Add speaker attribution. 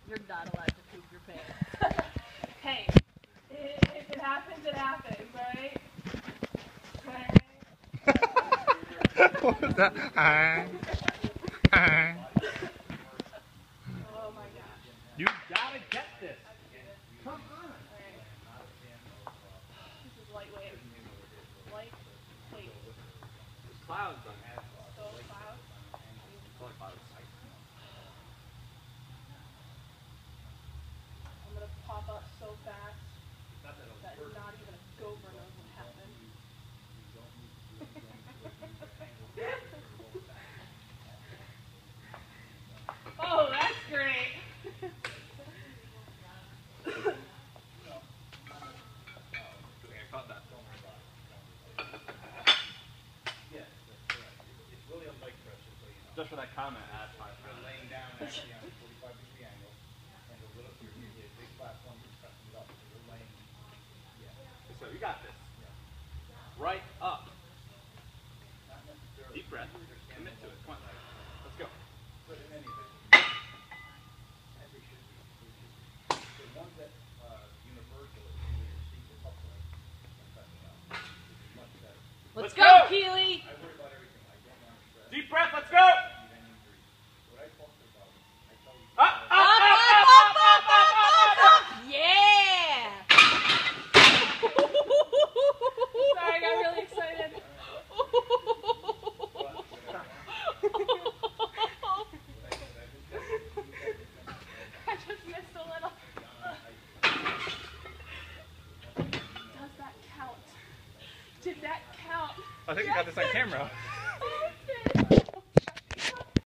Speaker 1: You're not allowed to poop your pants.
Speaker 2: Hey, if it happens, it happens, right?
Speaker 3: What was that?
Speaker 2: Oh my gosh.
Speaker 3: You gotta get this. Come on.
Speaker 2: This is lightweight. Lightweight.
Speaker 3: There's clouds on it.
Speaker 2: So clouds. I'm gonna pop up so fast that not even a gopher knows what happened. Oh, that's great.
Speaker 3: I caught that. Just for that comment, add 5 pounds.
Speaker 4: Laying down actually on a 45-degree angle, and a little here, a big platform, you're pressing it up. So you're laying,
Speaker 3: So you got this. Right up. Deep breath. Commit to it. Come on. Let's go.
Speaker 4: But in any event, every should be. The ones that universal is when your seat is upright and pressing up. It's much better.
Speaker 1: Let's
Speaker 3: Let's
Speaker 1: go,
Speaker 3: go!
Speaker 1: Keely!
Speaker 4: I worry about everything. I don't want to stress.
Speaker 3: Deep breath. Let's go.
Speaker 4: What I talked about, I tell you.
Speaker 3: Up, up,
Speaker 1: Up,
Speaker 3: up,
Speaker 1: up,
Speaker 3: up,
Speaker 1: up, up, up, up, up! Yeah!
Speaker 2: Sorry, I got really excited. I just missed a little. Does that count? Did that count?
Speaker 3: I think we got this on camera.